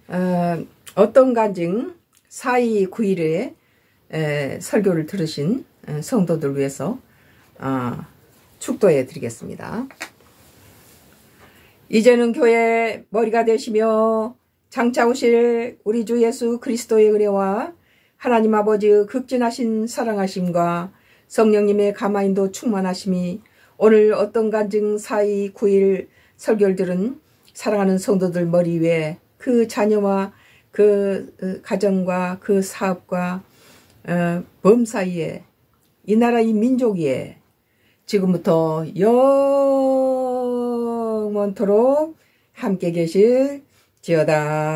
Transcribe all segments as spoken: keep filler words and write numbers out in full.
어, 어떤 간증 사이구일에 설교를 들으신 성도들 위해서 어, 축도해 드리겠습니다. 이제는 교회 머리가 되시며 장차 오실 우리 주 예수 그리스도의 은혜와 하나님 아버지의 극진하신 사랑하심과 성령님의 감화인도 충만하심이 오늘 어떤 간증 사이구일 설교를 들은 사랑하는 성도들 머리 위에 그 자녀와 그 가정과 그 사업과 어, 범사이에 이 나라 이 민족 위에 지금부터 영원토록 함께 계실 지어다.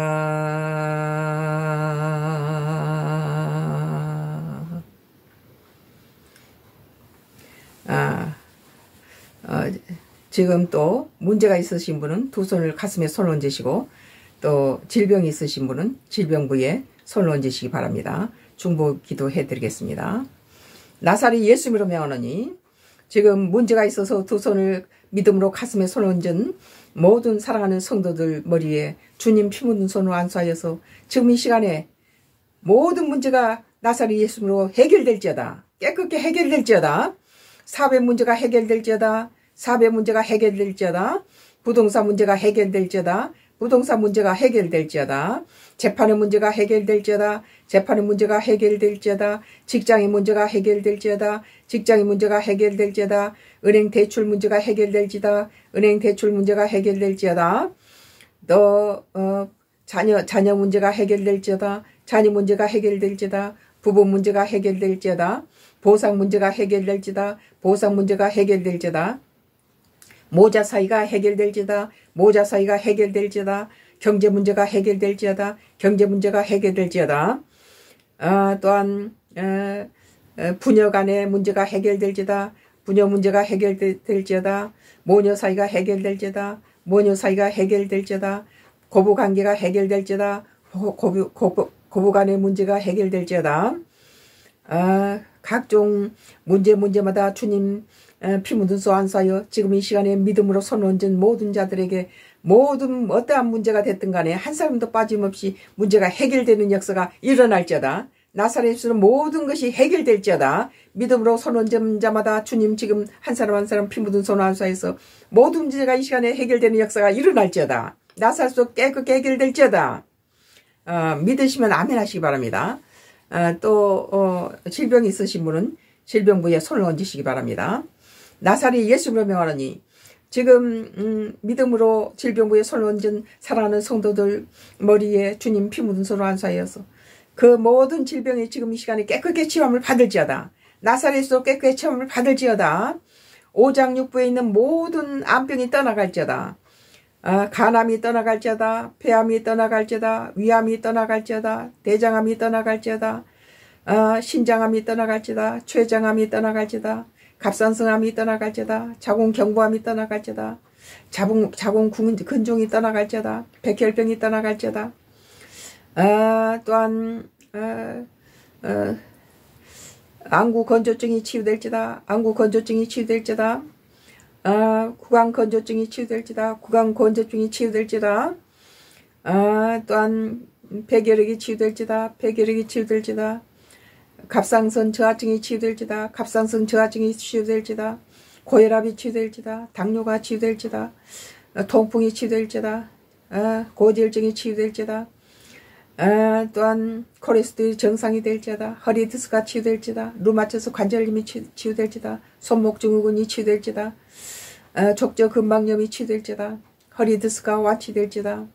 아, 어, 지금 또 문제가 있으신 분은 두 손을 가슴에 손을 얹으시고 또 질병이 있으신 분은 질병부에 손을 얹으시기 바랍니다. 중보 기도해 드리겠습니다. 나사렛 예수님으로 명하노니 지금 문제가 있어서 두 손을 믿음으로 가슴에 손을 얹은 모든 사랑하는 성도들 머리에 주님 피 묻은 손으로 안수하여서 지금 이 시간에 모든 문제가 나사렛 예수님으로 해결될지어다. 깨끗게 해결될지어다. 사업의 문제가 해결될지어다. 사업의 문제가 해결될지어다. 부동산 문제가 해결될지어다. 부동산 문제가 해결될지어다. 재판의 문제가 해결될지어다. 재판의 문제가 해결될지어다. 직장의 문제가 해결될지어다. 직장의 문제가 해결될지어다. 은행 대출 문제가 해결될지다. 은행 대출 문제가 해결될지어다. 또 어, 자녀 자녀 문제가 해결될지어다. 자녀 문제가 해결될지다. 부부 문제가 해결될지어다. 보상 문제가 해결될지다. 보상 문제가 해결될지다. 모자 사이가 해결될지다. 모자 사이가 해결될지다. 경제 문제가 해결될지어다. 경제 문제가 해결될지어다. 아, 또한 에, 에, 부녀 간의 문제가 해결될지다. 부녀 문제가 해결될지어다. 모녀 사이가 해결될지다. 모녀 사이가 해결될지어다. 고부 관계가 해결될지다. 고부, 고부, 고부 간의 문제가 해결될지어다. 아, 각종 문제 문제마다 주님 피 묻은 손 안수하여 지금 이 시간에 믿음으로 손 얹은 모든 자들에게 모든 어떠한 문제가 됐든 간에 한 사람도 빠짐없이 문제가 해결되는 역사가 일어날지어다. 나사렛으로 모든 것이 해결될지어다. 믿음으로 손 얹은 자마다 주님 지금 한 사람 한 사람 피 묻은 손 안수하여서 모든 문제가 이 시간에 해결되는 역사가 일어날지어다. 나사렛으로 깨끗게 해결될지어다. 어, 믿으시면 아멘 하시기 바랍니다. 어, 또 어, 질병이 있으신 분은 질병부에 손을 얹으시기 바랍니다. 나사렛 예수님으로 명하노니 지금 음, 믿음으로 질병부에 손을 얹은 사랑하는 성도들 머리에 주님 피 묻은 손으로 안수하여서 그 모든 질병이 지금 이 시간에 깨끗게 치유함을 받을지어다. 나사렛으로 깨끗게 치유함을 받을지어다. 오장육부에 있는 모든 암병이 떠나갈지어다. 아, 간암이 떠나갈지어다. 폐암이 떠나갈지어다. 위암이 떠나갈지어다. 대장암이 떠나갈지어다. 아, 신장암이 떠나갈지어다. 췌장암이 떠나갈지어다. 갑상선암이 떠나갈지어다. 자궁경부암이 떠나갈지어다. 자궁, 자궁 근종이 떠나갈지어다. 백혈병이 떠나갈지어다. 아, 또한 아, 아, 안구 건조증이 치유될지다. 안구 건조증이 치유될지다. 아, 구강 건조증이 치유될지다. 구강 건조증이 치유될지다. 아, 또한 폐결핵이 치유될지다. 폐결핵이 치유될지다. 갑상선 저하증이 치유될지다. 갑상선 저하증이 치유될지다. 고혈압이 치유될지다. 당뇨가 치유될지다. 통풍이 치유될지다. 아, 고지혈증이 치유될지다. 아, 또한 콜레스테롤이 정상이 될지다. 허리 디스크가 치유될지다. 루마티스 관절염이 치유될지다. 손목 증후군이 치유될지다. 아, 족저 근막염이 치유될지다. 허리 디스크가 완치될지다.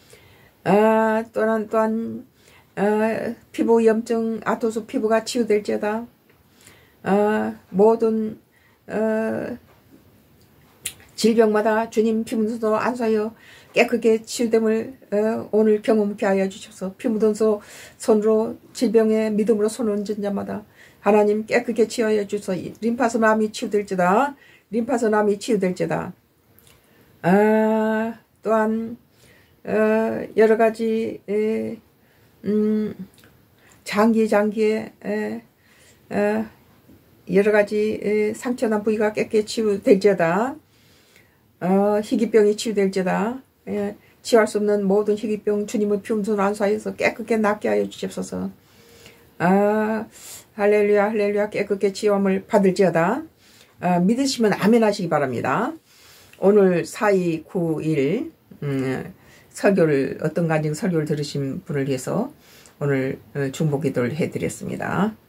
아, 또한 또한 아, 피부 염증, 아토수 피부가 치유될지어다. 아, 모든 어, 질병마다 주님 피 묻은 손으로 안수하여 깨끗게 치유됨을 어, 오늘 경험케 하여 주셔서 피 묻은 손으로 질병에 믿음으로 손을 얹은 자마다 하나님 깨끗게 치유하여 주셔서 림파선암이 치유될지다. 림파선암이 치유될지다. 아, 또한 어, 여러 가지 에, 음, 장기 장기에 에, 에, 여러 가지 에, 상처난 부위가 깨끗이 치유될지어다. 어, 희귀병이 치유될지어다. 예, 치유할 수 없는 모든 희귀병 주님의 피움손 안수하여서 깨끗게 낫게 하여 주시옵소서. 아, 할렐루야, 할렐루야, 깨끗게 치유함을 받을지어다. 아, 믿으시면 아멘 하시기 바랍니다. 오늘 사이구일 음, 설교를, 어떤 간증 설교를 들으신 분을 위해서 오늘 중보 기도를 해드렸습니다.